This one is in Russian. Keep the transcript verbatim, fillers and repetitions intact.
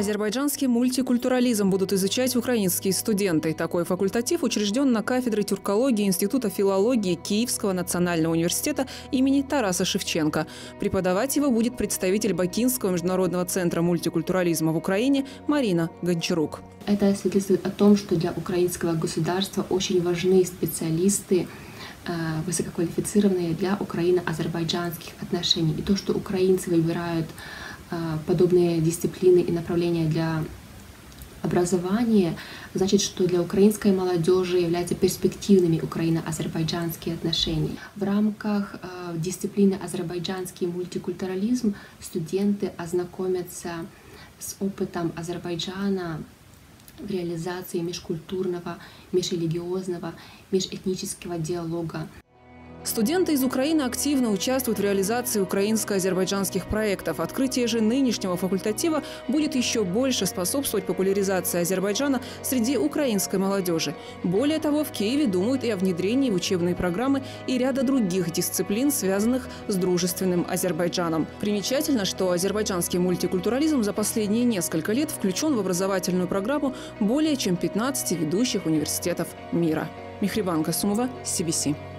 Азербайджанский мультикультурализм будут изучать украинские студенты. Такой факультатив учрежден на кафедре тюркологии Института филологии Киевского национального университета имени Тараса Шевченко. Преподавать его будет представитель Бакинского международного центра мультикультурализма в Украине Марина Гончарук. Это свидетельствует о том, что для украинского государства очень важны специалисты, высококвалифицированные для украино-азербайджанских отношений. И то, что украинцы выбирают подобные дисциплины и направления для образования, значит, что для украинской молодежи являются перспективными украино-азербайджанские отношения. В рамках э, дисциплины азербайджанский мультикультурализм студенты ознакомятся с опытом Азербайджана в реализации межкультурного, межрелигиозного, межэтнического диалога. Студенты из Украины активно участвуют в реализации украинско-азербайджанских проектов. Открытие же нынешнего факультатива будет еще больше способствовать популяризации Азербайджана среди украинской молодежи. Более того, в Киеве думают и о внедрении в учебные программы и ряда других дисциплин, связанных с дружественным Азербайджаном. Примечательно, что азербайджанский мультикультурализм за последние несколько лет включен в образовательную программу более чем пятнадцати ведущих университетов мира. Михрибан Касумова, Си Би Си.